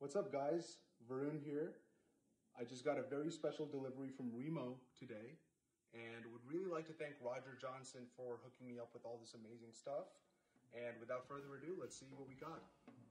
What's up guys, Varun here. I just got a very special delivery from Remo today and would really like to thank Roger Johnson for hooking me up with all this amazing stuff. And without further ado, let's see what we got.